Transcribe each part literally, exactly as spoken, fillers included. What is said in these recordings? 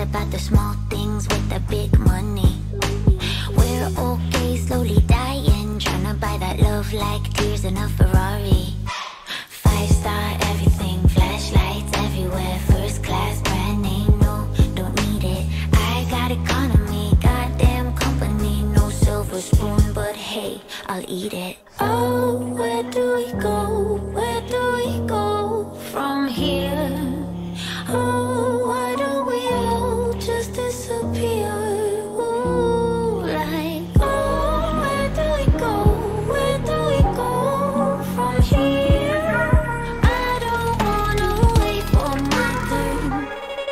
about the small things with the big money. We're okay, slowly dying, trying to buy that love like tears in a Ferrari. Five star everything, flashlights everywhere, first class, brand name, no, don't need it. I got economy, goddamn company, no silver spoon, but hey, I'll eat it. Oh, where do we go? Where do we go from here? Oh, why don't we all just disappear? Ooh, like, oh, where do we go? Where do we go from here? I don't wanna wait for my turn.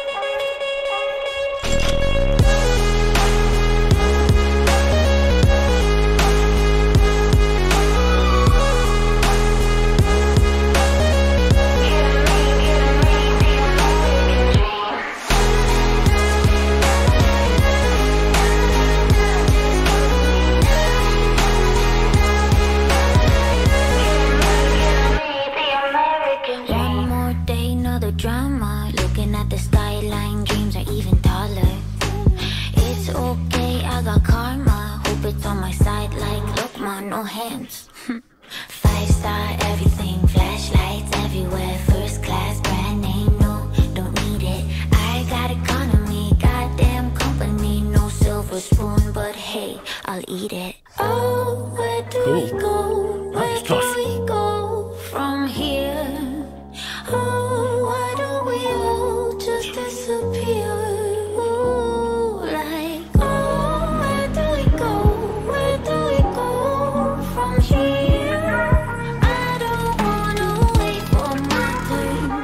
One more day, another drama. Looking at the skyline, dreams are even taller. It's okay, I got karma. Hope it's on my side like, look man, no hands. Five star everything, flashlights everywhere, first class, brand name, no, don't need it. I got economy, goddamn company, no silver spoon, but hey, I'll eat it. Oh, where do Cool. we go? Where do we go from here? Oh, why don't we all just disappear? Ooh, like, oh, where do we go? Where do we go from here? I don't wanna wait for my turn.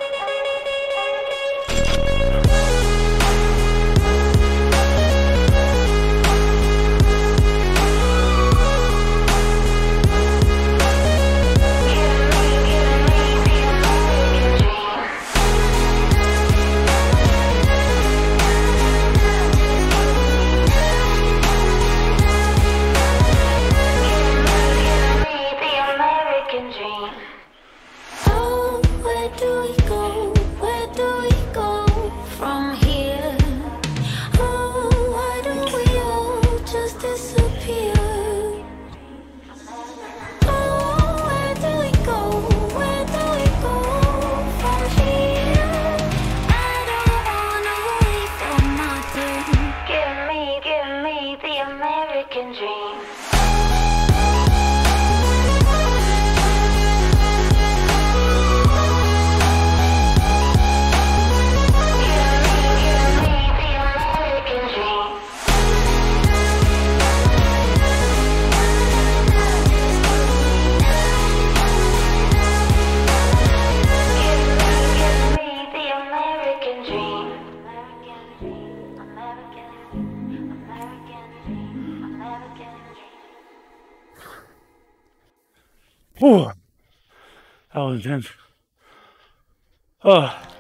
Oh, where do we go? Where do we go from here? Oh, why don't we all just disappear? Oh, where do we go? Where do we go from here? I don't wanna wait for my turn. Give me, give me the American dream. Whew. That was intense. Oh.